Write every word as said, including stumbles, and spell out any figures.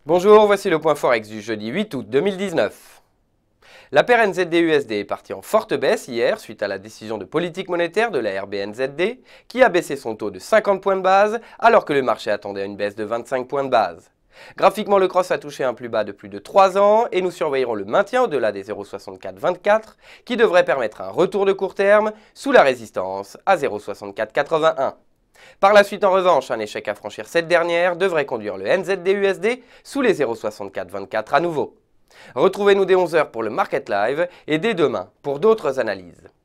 Bonjour, voici le point Forex du jeudi huit août deux mille dix-neuf. La paire N Z D U S D est partie en forte baisse hier suite à la décision de politique monétaire de la R B N Z D qui a baissé son taux de cinquante points de base alors que le marché attendait une baisse de vingt-cinq points de base. Graphiquement, le cross a touché un plus bas de plus de trois ans et nous surveillerons le maintien au-delà des zéro virgule soixante-quatre vingt-quatre qui devrait permettre un retour de court terme sous la résistance à zéro virgule soixante-quatre quatre-vingt-un. Par la suite, en revanche, un échec à franchir cette dernière devrait conduire le N Z D U S D sous les zéro virgule soixante-quatre vingt-quatre à nouveau. Retrouvez-nous dès onze heures pour le Market Live et dès demain pour d'autres analyses.